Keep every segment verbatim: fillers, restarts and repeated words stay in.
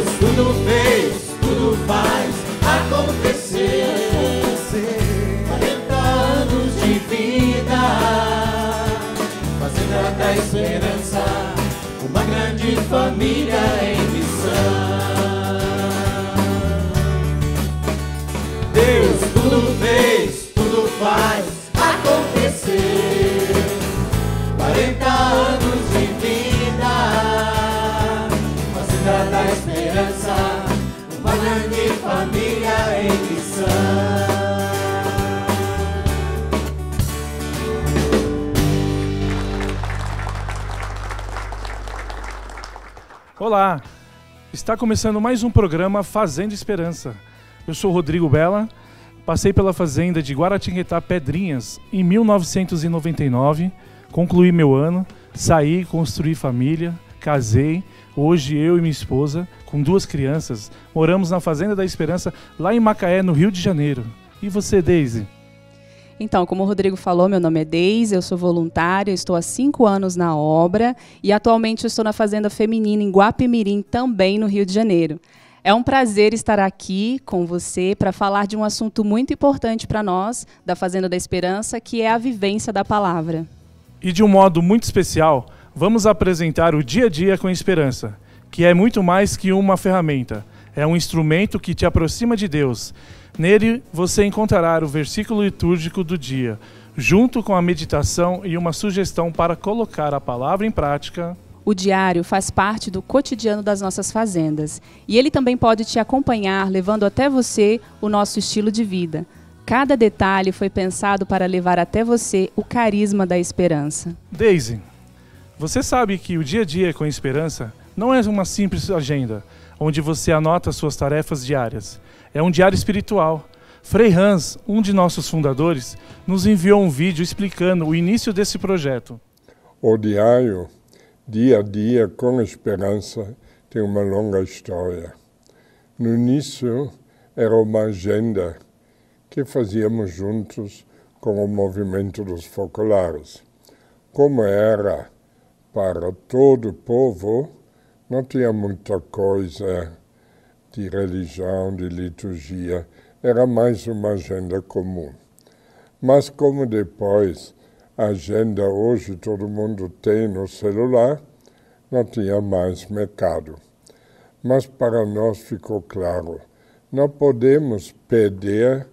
Deus tudo fez, tudo faz acontecer. quarenta anos de vida, fazenda da esperança, uma grande família em missão. Deus tudo fez, tudo faz acontecer. quarenta anos de vida, fazenda da esperança, uma grande família em missão. Olá, está começando mais um programa Fazenda Esperança. Eu sou Rodrigo Bella, passei pela fazenda de Guaratinguetá Pedrinhas em mil novecentos e noventa e nove, concluí meu ano, saí, construí família, casei. Hoje eu e minha esposa, com duas crianças, moramos na Fazenda da Esperança, lá em Macaé, no Rio de Janeiro. E você, Deise? Então, como o Rodrigo falou, meu nome é Deise, eu sou voluntária, estou há cinco anos na obra e atualmente eu estou na Fazenda Feminina em Guapimirim, também no Rio de Janeiro. É um prazer estar aqui com você para falar de um assunto muito importante para nós, da Fazenda da Esperança, que é a vivência da palavra. E de um modo muito especial, vamos apresentar o Dia a Dia com Esperança, que é muito mais que uma ferramenta. É um instrumento que te aproxima de Deus. Nele, você encontrará o versículo litúrgico do dia, junto com a meditação e uma sugestão para colocar a palavra em prática. O diário faz parte do cotidiano das nossas fazendas e ele também pode te acompanhar, levando até você o nosso estilo de vida. Cada detalhe foi pensado para levar até você o carisma da esperança. Deise, você sabe que o Dia a Dia com Esperança não é uma simples agenda, onde você anota suas tarefas diárias. É um diário espiritual. Frei Hans, um de nossos fundadores, nos enviou um vídeo explicando o início desse projeto. O diário, Dia a Dia com Esperança, tem uma longa história. No início, era uma agenda que fazíamos juntos com o movimento dos focolares. Como era para todo o povo, não tinha muita coisa de religião, de liturgia, era mais uma agenda comum. Mas como depois a agenda hoje todo mundo tem no celular, não tinha mais mercado. Mas para nós ficou claro, não podemos perder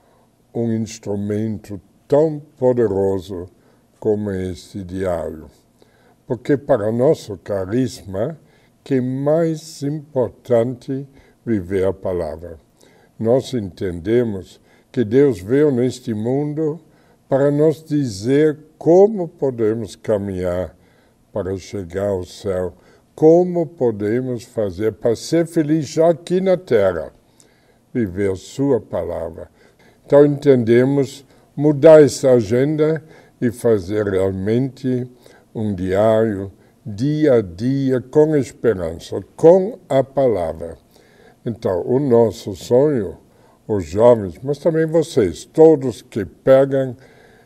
um instrumento tão poderoso como este diário. Porque para nosso carisma, que é mais importante viver a palavra. Nós entendemos que Deus veio neste mundo para nos dizer como podemos caminhar para chegar ao céu, como podemos fazer para ser feliz já aqui na terra, viver a sua palavra. Então entendemos mudar essa agenda e fazer realmente um diário, dia a dia, com esperança, com a palavra. Então, o nosso sonho, os jovens, mas também vocês, todos que pegam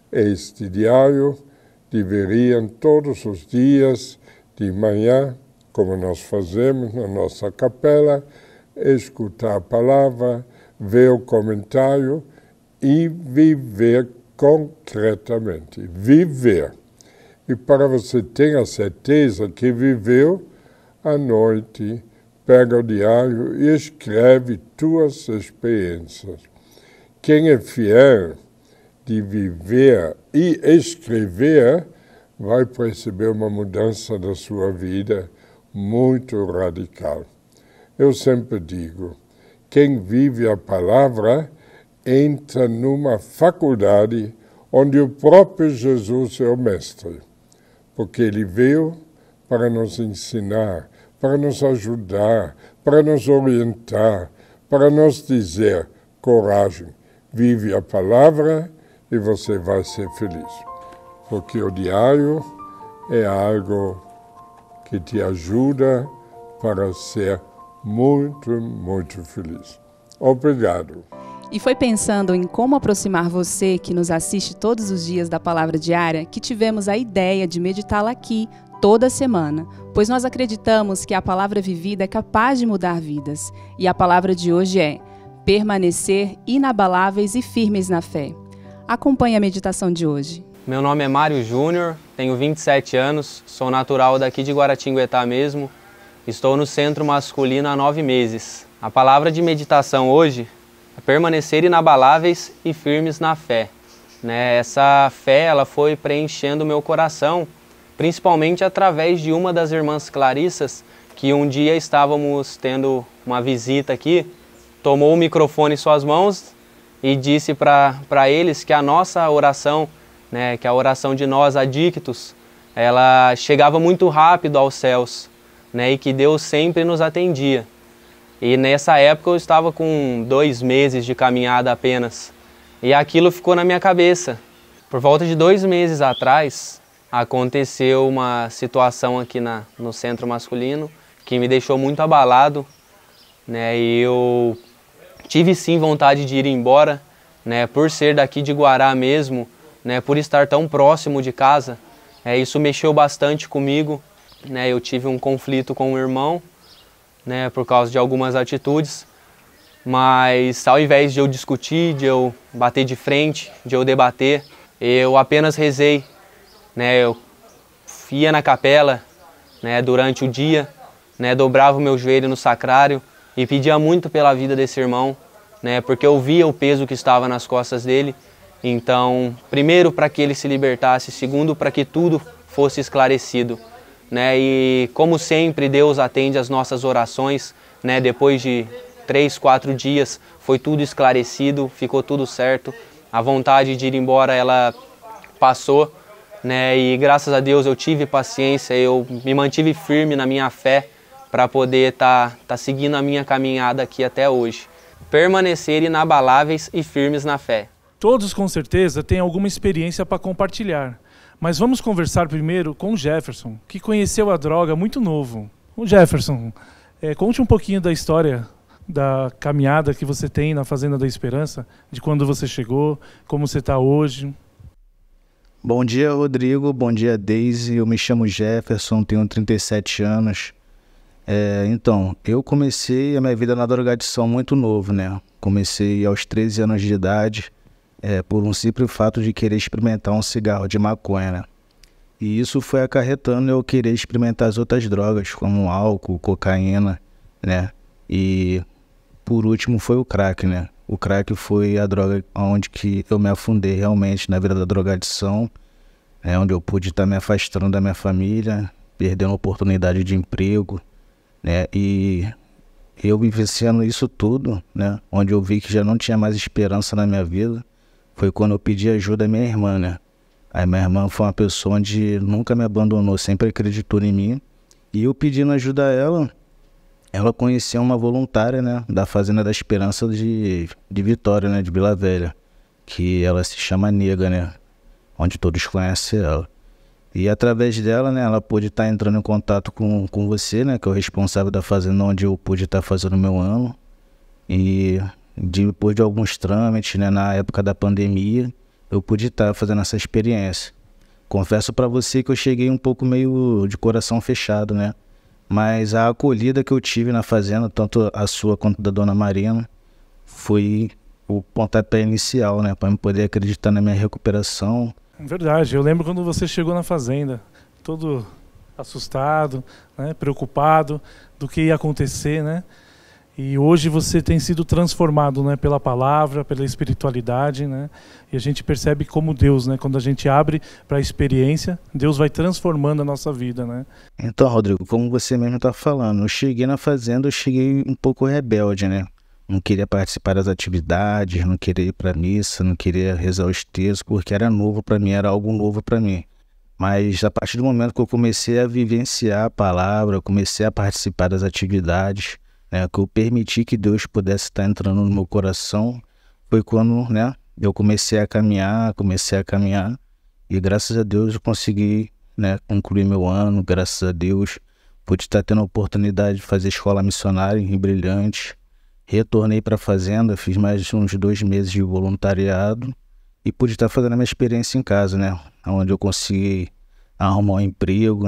este diário, deveriam todos os dias, de manhã, como nós fazemos na nossa capela, escutar a palavra, ver o comentário e viver concretamente. Viver. E para você ter a certeza que viveu, à noite, pega o diário e escreve tuas experiências. Quem é fiel de viver e escrever vai perceber uma mudança da sua vida muito radical. Eu sempre digo, quem vive a palavra entra numa faculdade onde o próprio Jesus é o mestre, porque ele veio para nos ensinar, para nos ajudar, para nos orientar, para nos dizer, coragem, vive a palavra e você vai ser feliz. Porque o diário é algo que te ajuda para ser muito, muito feliz. Obrigado. E foi pensando em como aproximar você que nos assiste todos os dias da palavra diária que tivemos a ideia de meditá-la aqui, toda semana, pois nós acreditamos que a palavra vivida é capaz de mudar vidas. E a palavra de hoje é permanecer inabaláveis e firmes na fé. Acompanhe a meditação de hoje. Meu nome é Mário Júnior, tenho vinte e sete anos, sou natural daqui de Guaratinguetá mesmo. Estou no centro masculino há nove meses. A palavra de meditação hoje é permanecer inabaláveis e firmes na fé. Né? Essa fé ela foi preenchendo meu coração, principalmente através de uma das irmãs Clarissas, que um dia estávamos tendo uma visita aqui, tomou o microfone em suas mãos e disse para eles que a nossa oração, né, que a oração de nós adictos, ela chegava muito rápido aos céus, né, e que Deus sempre nos atendia. E nessa época eu estava com dois meses de caminhada apenas, e aquilo ficou na minha cabeça. Por volta de dois meses atrás, aconteceu uma situação aqui na, no centro masculino que me deixou muito abalado, né? E eu tive sim vontade de ir embora, né? Por ser daqui de Guará mesmo, né? Por estar tão próximo de casa, é, isso mexeu bastante comigo, né? Eu tive um conflito com o irmão, né? Por causa de algumas atitudes, mas ao invés de eu discutir, de eu bater de frente, de eu debater, eu apenas rezei. Né, eu ia na capela, né, durante o dia, né, dobrava o meu joelho no sacrário e pedia muito pela vida desse irmão, né, porque eu via o peso que estava nas costas dele. Então, primeiro para que ele se libertasse, segundo para que tudo fosse esclarecido. Né, e como sempre Deus atende as nossas orações, né, depois de três, quatro dias foi tudo esclarecido, ficou tudo certo. A vontade de ir embora ela passou. Né, e graças a Deus eu tive paciência, eu me mantive firme na minha fé para poder estar tá, tá seguindo a minha caminhada aqui até hoje. Permanecer inabaláveis e firmes na fé. Todos com certeza têm alguma experiência para compartilhar, mas vamos conversar primeiro com o Jefferson, que conheceu a droga muito novo. O Jefferson, é, conte um pouquinho da história da caminhada que você tem na Fazenda da Esperança, de quando você chegou, como você está hoje. Bom dia, Rodrigo. Bom dia, Deise. Eu me chamo Jefferson, tenho trinta e sete anos. É, então, eu comecei a minha vida na drogadição muito novo, né? Comecei aos treze anos de idade, é, por um simples fato de querer experimentar um cigarro de maconha, né? E isso foi acarretando eu querer experimentar as outras drogas, como álcool, cocaína, né? E, por último, foi o crack, né? O crack foi a droga onde que eu me afundei realmente na vida da drogadição, é onde eu pude estar me afastando da minha família, perdendo a oportunidade de emprego, né? E eu vivenciando isso tudo, né? Onde eu vi que já não tinha mais esperança na minha vida, foi quando eu pedi ajuda à minha irmã, né? A minha irmã foi uma pessoa onde nunca me abandonou, sempre acreditou em mim. E eu pedindo ajuda a ela, ela conheceu uma voluntária, né, da Fazenda da Esperança de, de Vitória, né, de Vila Velha, que ela se chama Nega, né, onde todos conhecem ela. E através dela, né, ela pôde estar entrando em contato com, com você, né, que é o responsável da Fazenda, onde eu pude estar fazendo o meu ano. E depois de alguns trâmites, né, na época da pandemia, eu pude estar fazendo essa experiência. Confesso para você que eu cheguei um pouco meio de coração fechado, né, mas a acolhida que eu tive na Fazenda, tanto a sua quanto da Dona Marina, foi o pontapé inicial, né, para eu poder acreditar na minha recuperação. Verdade, eu lembro quando você chegou na Fazenda, todo assustado, né, preocupado do que ia acontecer, né? E hoje você tem sido transformado, né, pela palavra, pela espiritualidade, né? E a gente percebe como Deus, né, quando a gente abre para a experiência, Deus vai transformando a nossa vida, né? Então, Rodrigo, como você mesmo está falando, eu cheguei na Fazenda, eu cheguei um pouco rebelde, né? Não queria participar das atividades, não queria ir para a missa, não queria rezar os textos, porque era novo para mim, era algo novo para mim. Mas a partir do momento que eu comecei a vivenciar a palavra, eu comecei a participar das atividades, né, que eu permiti que Deus pudesse estar entrando no meu coração, foi quando, né, eu comecei a caminhar, comecei a caminhar, e graças a Deus eu consegui, né, concluir meu ano, graças a Deus pude estar tendo a oportunidade de fazer escola missionária em Rio Brilhante, retornei para a Fazenda, fiz mais de uns dois meses de voluntariado e pude estar fazendo a minha experiência em casa, né, onde eu consegui arrumar um emprego, né,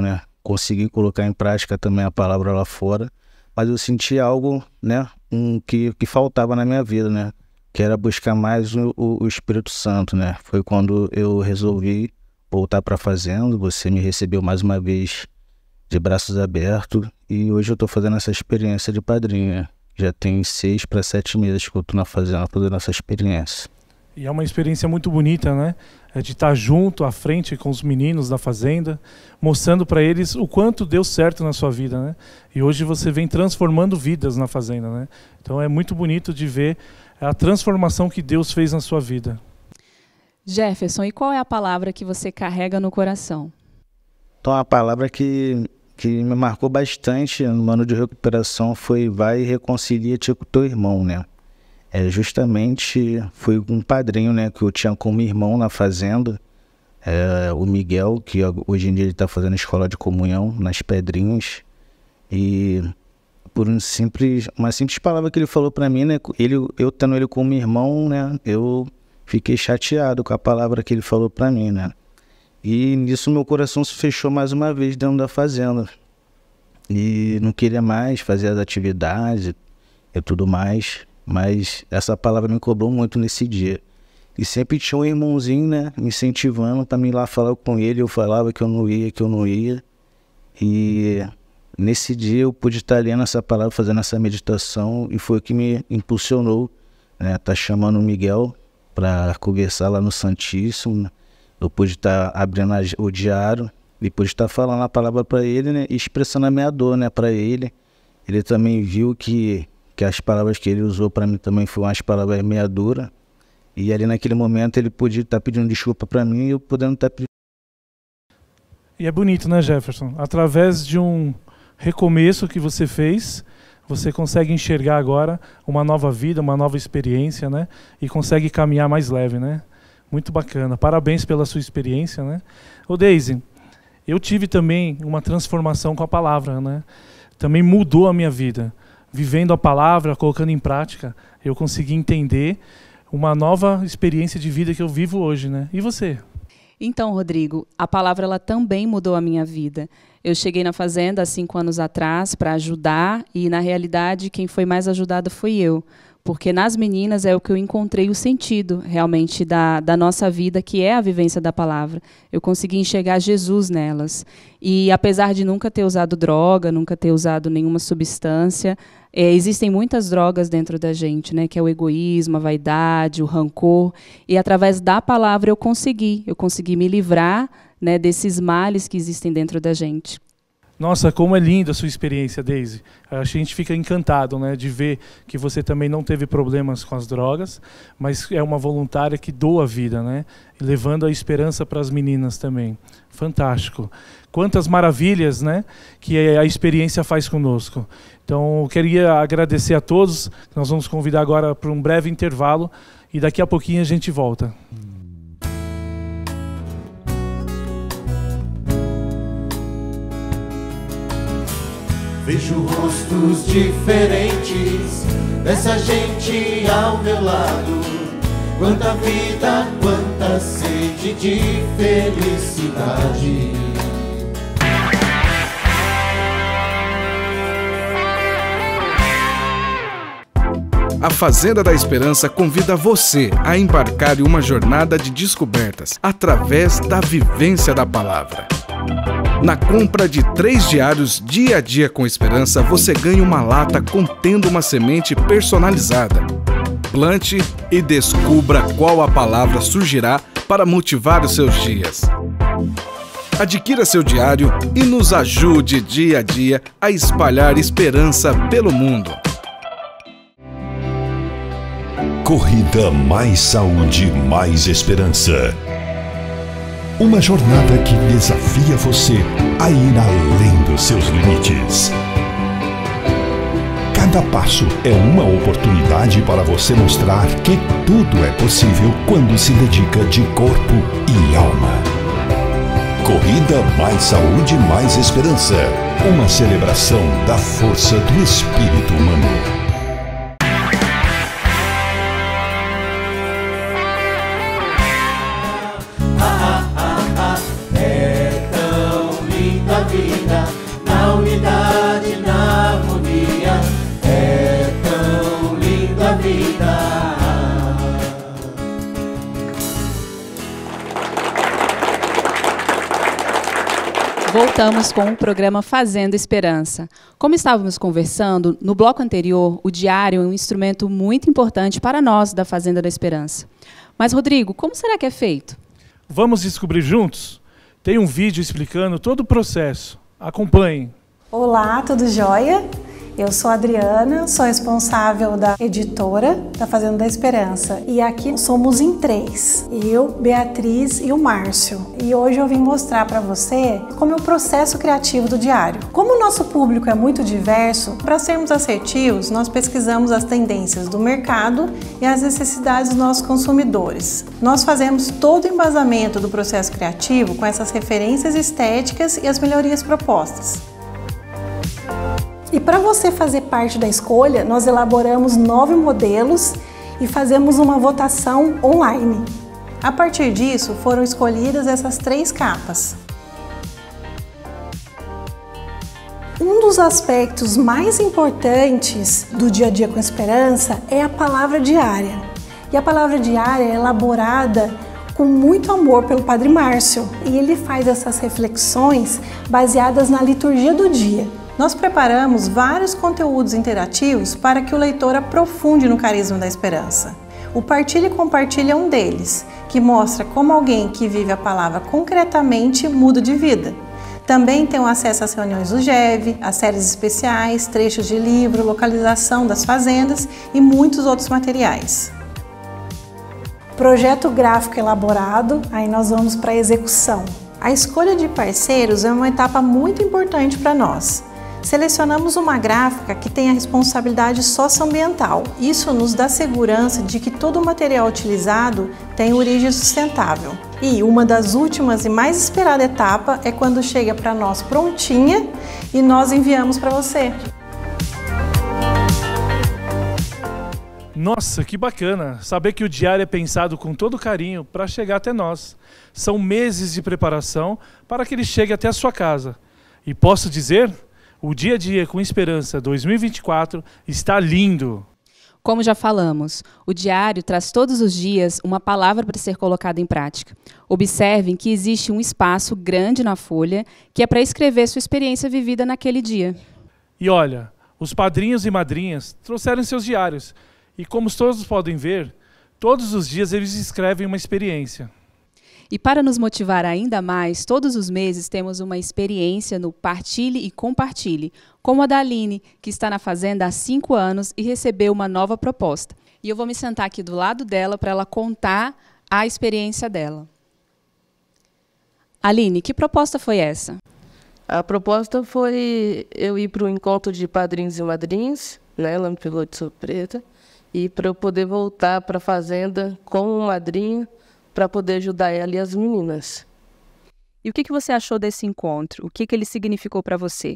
consegui colocar em prática também a palavra lá fora, mas eu senti algo, né, um, que, que faltava na minha vida, né, que era buscar mais o, o, o Espírito Santo, né. Foi quando eu resolvi voltar para a fazenda, você me recebeu mais uma vez de braços abertos, e hoje eu estou fazendo essa experiência de padrinho, né? Já tem seis para sete meses que eu estou na fazenda fazendo essa experiência. E é uma experiência muito bonita, né? É de estar junto, à frente com os meninos da fazenda, mostrando para eles o quanto deu certo na sua vida, né? E hoje você vem transformando vidas na fazenda, né? Então é muito bonito de ver a transformação que Deus fez na sua vida. Jefferson, e qual é a palavra que você carrega no coração? Então a palavra que, que me marcou bastante no ano de recuperação foi: vai e reconcilia-te com teu irmão, né? É, justamente foi um padrinho, né, que eu tinha como irmão na fazenda, é, o Miguel, que hoje em dia ele está fazendo escola de comunhão nas Pedrinhas, e por um simples, uma simples palavra que ele falou para mim, né, ele, eu tendo ele como irmão, né, eu fiquei chateado com a palavra que ele falou para mim, né, e nisso meu coração se fechou mais uma vez dentro da fazenda, e não queria mais fazer as atividades e tudo mais. Mas essa palavra me cobrou muito nesse dia. E sempre tinha um irmãozinho, né, me incentivando para mim ir lá falar com ele. Eu falava que eu não ia, que eu não ia. E nesse dia eu pude estar lendo essa palavra, fazendo essa meditação. E foi o que me impulsionou, né, tá chamando o Miguel para conversar lá no Santíssimo. Eu pude estar abrindo o diário e pude estar falando a palavra para ele, né, e expressando a minha dor, né, para ele. Ele também viu que que as palavras que ele usou para mim também foram umas palavras meia duras, e ali naquele momento ele podia estar pedindo desculpa para mim e eu podendo estar pedindo. E é bonito, né, Jefferson? Através de um recomeço que você fez, você consegue enxergar agora uma nova vida, uma nova experiência, né? E consegue caminhar mais leve, né? Muito bacana. Parabéns pela sua experiência, né? Ô Deise, eu tive também uma transformação com a palavra, né? Também mudou a minha vida. Vivendo a palavra, colocando em prática, eu consegui entender uma nova experiência de vida que eu vivo hoje, né? E você? Então, Rodrigo, a palavra ela também mudou a minha vida. Eu cheguei na fazenda há cinco anos atrás para ajudar e, na realidade, quem foi mais ajudada fui eu. Porque nas meninas é o que eu encontrei o sentido, realmente, da, da nossa vida, que é a vivência da palavra. Eu consegui enxergar Jesus nelas. E, apesar de nunca ter usado droga, nunca ter usado nenhuma substância, é, existem muitas drogas dentro da gente, né, que é o egoísmo, a vaidade, o rancor. E, através da palavra, eu consegui. Eu consegui me livrar, né, desses males que existem dentro da gente. Nossa, como é linda a sua experiência, Deise. A gente fica encantado, né, de ver que você também não teve problemas com as drogas, mas é uma voluntária que doa a vida, né, levando a esperança para as meninas também. Fantástico. Quantas maravilhas, né, que a experiência faz conosco. Então, eu queria agradecer a todos. Nós vamos convidar agora para um breve intervalo e daqui a pouquinho a gente volta. Vejo rostos diferentes dessa gente ao meu lado. Quanta vida, quanta sede de felicidade. A Fazenda da Esperança convida você a embarcar em uma jornada de descobertas através da vivência da palavra. Na compra de três diários Dia a Dia com Esperança, você ganha uma lata contendo uma semente personalizada. Plante e descubra qual a palavra surgirá para motivar os seus dias. Adquira seu diário e nos ajude dia a dia a espalhar esperança pelo mundo. Corrida Mais Saúde, Mais Esperança. Uma jornada que desafia você a ir além dos seus limites. Cada passo é uma oportunidade para você mostrar que tudo é possível quando se dedica de corpo e alma. Corrida Mais Saúde, Mais Esperança. Uma celebração da força do espírito humano. É tão linda a vida, voltamos com o programa Fazenda Esperança. Como estávamos conversando, no bloco anterior, o diário é um instrumento muito importante para nós da Fazenda da Esperança. Mas, Rodrigo, como será que é feito? Vamos descobrir juntos? Tem um vídeo explicando todo o processo. Acompanhem. Olá, tudo jóia? Eu sou a Adriana, sou responsável da editora da Fazenda da Esperança. E aqui somos em três, eu, Beatriz e o Márcio. E hoje eu vim mostrar para você como é o processo criativo do diário. Como o nosso público é muito diverso, para sermos assertivos, nós pesquisamos as tendências do mercado e as necessidades dos nossos consumidores. Nós fazemos todo o embasamento do processo criativo com essas referências estéticas e as melhorias propostas. E para você fazer parte da escolha, nós elaboramos nove modelos e fazemos uma votação online. A partir disso, foram escolhidas essas três capas. Um dos aspectos mais importantes do Dia a Dia com Esperança é a palavra diária. E a palavra diária é elaborada com muito amor pelo Padre Márcio. E ele faz essas reflexões baseadas na liturgia do dia. Nós preparamos vários conteúdos interativos para que o leitor aprofunde no carisma da esperança. O Partilha e Compartilha é um deles, que mostra como alguém que vive a palavra concretamente muda de vida. Também tem o acesso às reuniões do G E V, às séries especiais, trechos de livro, localização das fazendas e muitos outros materiais. Projeto gráfico elaborado, aí nós vamos para a execução. A escolha de parceiros é uma etapa muito importante para nós. Selecionamos uma gráfica que tem a responsabilidade socioambiental. Isso nos dá segurança de que todo o material utilizado tem origem sustentável. E uma das últimas e mais esperada etapa é quando chega para nós prontinha e nós enviamos para você. Nossa, que bacana! Saber que o diário é pensado com todo carinho para chegar até nós. São meses de preparação para que ele chegue até a sua casa. E posso dizer, o Dia a Dia com Esperança dois mil e vinte e quatro está lindo! Como já falamos, o diário traz todos os dias uma palavra para ser colocada em prática. Observem que existe um espaço grande na folha que é para escrever sua experiência vivida naquele dia. E olha, os padrinhos e madrinhas trouxeram seus diários. E como todos podem ver, todos os dias eles escrevem uma experiência. E para nos motivar ainda mais, todos os meses temos uma experiência no Partilhe e Compartilhe, como a da Aline, que está na Fazenda há cinco anos e recebeu uma nova proposta. E eu vou me sentar aqui do lado dela para ela contar a experiência dela. Aline, que proposta foi essa? A proposta foi eu ir para o encontro de padrinhos e madrinhas, né, lá no Piloto de Surpresa, e para eu poder voltar para a Fazenda com uma madrinha, para poder ajudar ela e as meninas. E o que, que você achou desse encontro? O que, que ele significou para você?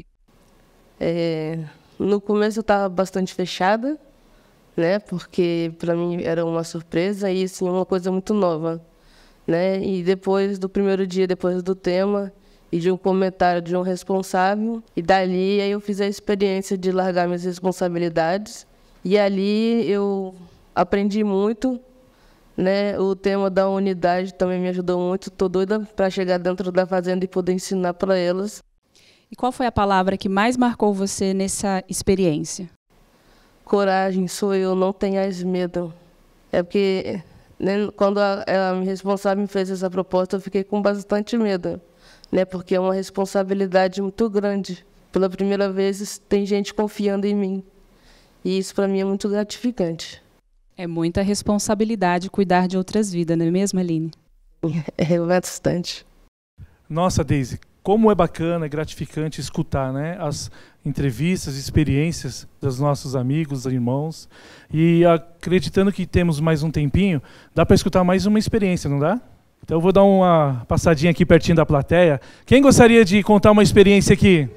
É, no começo eu estava bastante fechada, né, porque para mim era uma surpresa e assim, uma coisa muito nova. Né? E depois do primeiro dia, depois do tema e de um comentário de um responsável, e dali aí eu fiz a experiência de largar minhas responsabilidades. E ali eu aprendi muito. Né? O tema da unidade também me ajudou muito. Estou doida para chegar dentro da fazenda e poder ensinar para elas. E qual foi a palavra que mais marcou você nessa experiência? Coragem, sou eu, não tenhas medo. É porque, né, quando a, a minha responsável me fez essa proposta, eu fiquei com bastante medo. Né? Porque é uma responsabilidade muito grande. Pela primeira vez tem gente confiando em mim. E isso para mim é muito gratificante. É muita responsabilidade cuidar de outras vidas, não é mesmo, Aline? É bastante. Nossa, Deise, como é bacana e gratificante escutar, né, as entrevistas, experiências dos nossos amigos, irmãos. E acreditando que temos mais um tempinho, dá para escutar mais uma experiência, não dá? Então eu vou dar uma passadinha aqui pertinho da plateia. Quem gostaria de contar uma experiência aqui?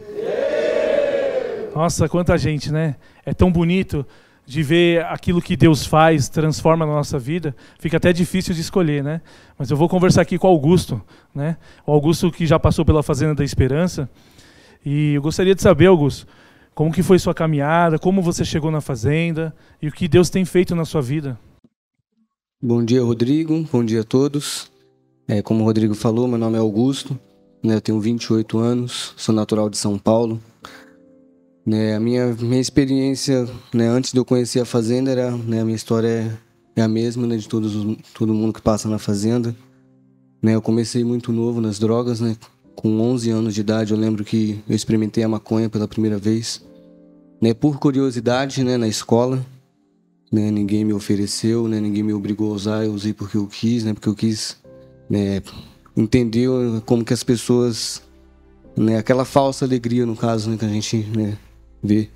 Nossa, quanta gente, né? É tão bonito de ver aquilo que Deus faz, transforma na nossa vida, fica até difícil de escolher, né? Mas eu vou conversar aqui com o Augusto, né? O Augusto que já passou pela Fazenda da Esperança. E eu gostaria de saber, Augusto, como que foi sua caminhada, como você chegou na Fazenda e o que Deus tem feito na sua vida. Bom dia, Rodrigo. Bom dia a todos. É, como o Rodrigo falou, meu nome é Augusto. né, eu tenho vinte e oito anos, sou natural de São Paulo. Né, a minha, minha experiência, né, antes de eu conhecer a fazenda, era, né, a minha história é, é a mesma, né, de todos, todo mundo que passa na fazenda. Né, eu comecei muito novo nas drogas, né, com onze anos de idade. Eu lembro que eu experimentei a maconha pela primeira vez, né, por curiosidade, né, na escola. Né, ninguém me ofereceu, né, ninguém me obrigou a usar, eu usei porque eu quis, né, porque eu quis, né, entender como que as pessoas, né, aquela falsa alegria, no caso, né, que a gente, né, vê.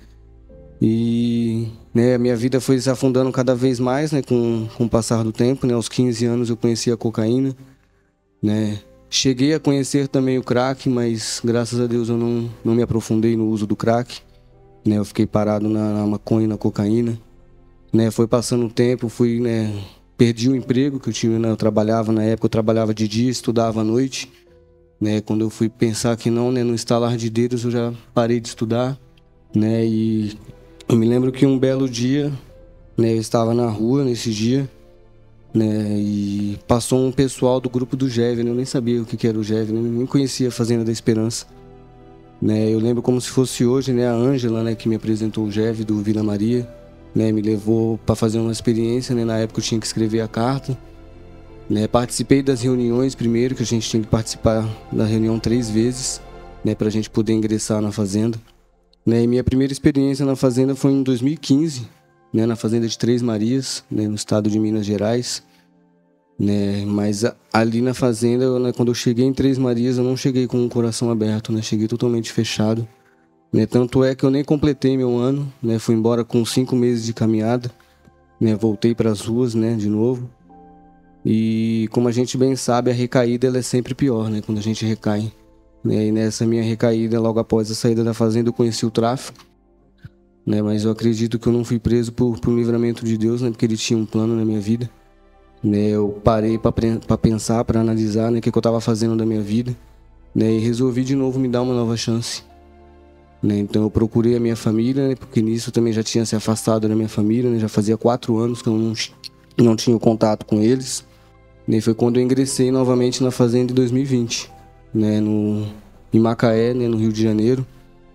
E, né, a minha vida foi se afundando cada vez mais, né, com, com o passar do tempo. Né, aos quinze anos eu conheci a cocaína, né, cheguei a conhecer também o crack, mas graças a Deus eu não, não me aprofundei no uso do crack, né, eu fiquei parado na, na maconha e na cocaína. Né, foi passando o tempo, fui, né, perdi o emprego que eu tinha, né, eu trabalhava na época, eu trabalhava de dia, estudava à noite. Né, quando eu fui pensar que não, né, no estalar de dedos, eu já parei de estudar. Né, e eu me lembro que um belo dia, né, eu estava na rua nesse dia, né, e passou um pessoal do grupo do G E V, né, eu nem sabia o que era o G E V, né, nem conhecia a Fazenda da Esperança. Né, eu lembro como se fosse hoje, né, a Ângela, né, que me apresentou o G E V do Vila Maria, né, me levou para fazer uma experiência. Né, na época eu tinha que escrever a carta. Né, participei das reuniões primeiro, que a gente tinha que participar da reunião três vezes, né, para a gente poder ingressar na fazenda. Né, e minha primeira experiência na fazenda foi em dois mil e quinze, né, na fazenda de Três Marias, né, no estado de Minas Gerais. Né, mas a, ali na fazenda, né, quando eu cheguei em Três Marias, eu não cheguei com o coração aberto, né, cheguei totalmente fechado. Né, tanto é que eu nem completei meu ano, né, fui embora com cinco meses de caminhada, né, voltei para as ruas, né, de novo. E como a gente bem sabe, a recaída ela é sempre pior, né, quando a gente recai. Né, e nessa minha recaída, logo após a saída da fazenda, eu conheci o tráfico. Né, mas eu acredito que eu não fui preso por, por um livramento de Deus, né, porque Ele tinha um plano na minha vida. Né, eu parei para pensar, para analisar, né, o que, que eu estava fazendo da minha vida. Né, e resolvi de novo me dar uma nova chance. Né, então eu procurei a minha família, né, porque nisso eu também já tinha se afastado da minha família, né, já fazia quatro anos que eu não, não tinha contato com eles. E foi quando eu ingressei novamente na fazenda em dois mil e vinte, né, no, em Macaé, né, no Rio de Janeiro.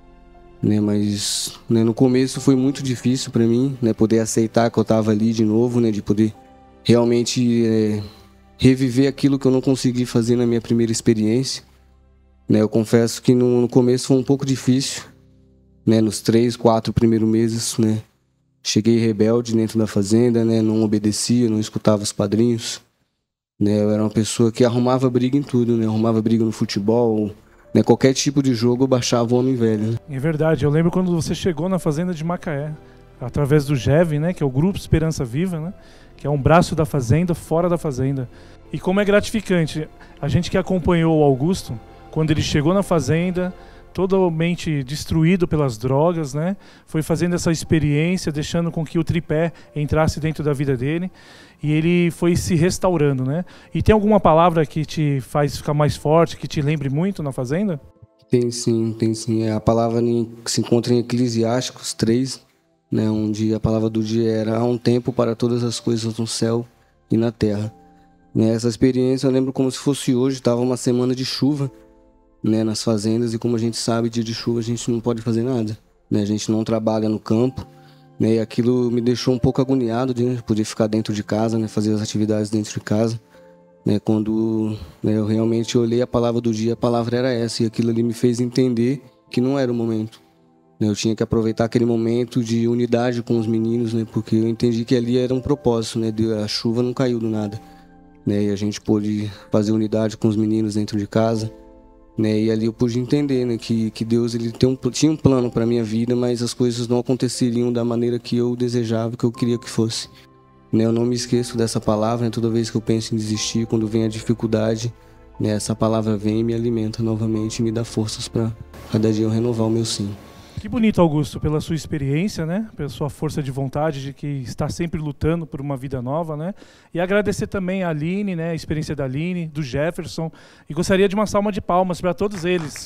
Né, mas, né, no começo foi muito difícil para mim, né, poder aceitar que eu estava ali de novo, né, de poder realmente é, reviver aquilo que eu não consegui fazer na minha primeira experiência. Né, eu confesso que no, no começo foi um pouco difícil, né, nos três, quatro primeiros meses, né, cheguei rebelde dentro da fazenda, né, não obedecia, não escutava os padrinhos. Né, eu era uma pessoa que arrumava briga em tudo, né, arrumava briga no futebol, né, qualquer tipo de jogo eu baixava o homem velho. Né. É verdade, eu lembro quando você chegou na fazenda de Macaé, através do G E V, né, que é o Grupo Esperança Viva, né, que é um braço da fazenda, fora da fazenda. E como é gratificante, a gente que acompanhou o Augusto, quando ele chegou na fazenda, totalmente destruído pelas drogas, né? Foi fazendo essa experiência, deixando com que o tripé entrasse dentro da vida dele, e ele foi se restaurando, né? E tem alguma palavra que te faz ficar mais forte, que te lembre muito na fazenda? Tem sim, tem sim. É a palavra que se encontra em Eclesiásticos três, né? Onde a palavra do dia era: há um tempo para todas as coisas no céu e na terra. Né? Essa experiência eu lembro como se fosse hoje, estava uma semana de chuva, né, nas fazendas, e como a gente sabe, dia de chuva a gente não pode fazer nada, né, a gente não trabalha no campo, né, e aquilo me deixou um pouco agoniado de poder ficar dentro de casa, né, fazer as atividades dentro de casa, né, quando, né, eu realmente olhei a palavra do dia, a palavra era essa, e aquilo ali me fez entender que não era o momento, né, eu tinha que aproveitar aquele momento de unidade com os meninos, né, porque eu entendi que ali era um propósito, né, a chuva não caiu do nada, né, e a gente pôde fazer unidade com os meninos dentro de casa. Né, e ali eu pude entender, né, que, que Deus ele tem um, tinha um plano para a minha vida, mas as coisas não aconteceriam da maneira que eu desejava, que eu queria que fosse. Né, eu não me esqueço dessa palavra, né, toda vez que eu penso em desistir, quando vem a dificuldade, né, essa palavra vem e me alimenta novamente e me dá forças para cada dia eu renovar o meu sim. Que bonito, Augusto, pela sua experiência, né? Pela sua força de vontade de que está sempre lutando por uma vida nova, né? E agradecer também a Aline, né? A experiência da Aline, do Jefferson. E gostaria de uma salva de palmas para todos eles.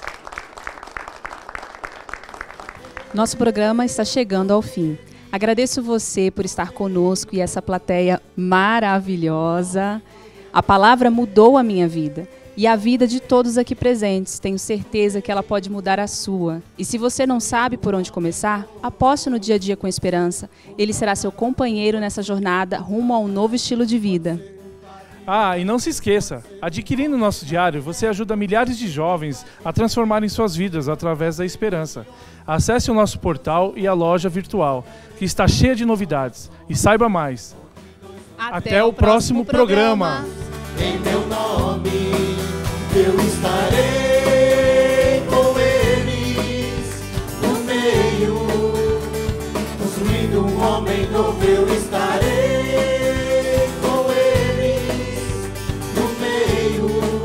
Nosso programa está chegando ao fim. Agradeço você por estar conosco e essa plateia maravilhosa. A palavra mudou a minha vida. e a vida de todos aqui presentes. Tenho certeza que ela pode mudar a sua. E se você não sabe por onde começar, aposte no Dia a Dia com Esperança. Ele será seu companheiro nessa jornada rumo a um novo estilo de vida. Ah, e não se esqueça, adquirindo o nosso diário, você ajuda milhares de jovens a transformarem suas vidas através da esperança. Acesse o nosso portal e a loja virtual, que está cheia de novidades. E saiba mais. Até, Até o próximo, próximo programa. programa. Em meu nome eu estarei com eles no meio, construindo um homem novo. Eu estarei com eles no meio.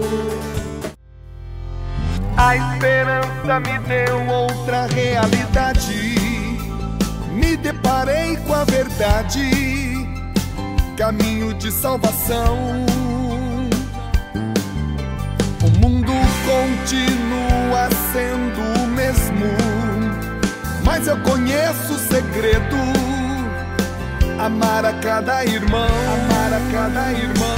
A esperança me deu outra realidade, me deparei com a verdade, caminho de salvação. O mundo continua sendo o mesmo, mas eu conheço o segredo: amar a cada irmão, amar a cada irmão.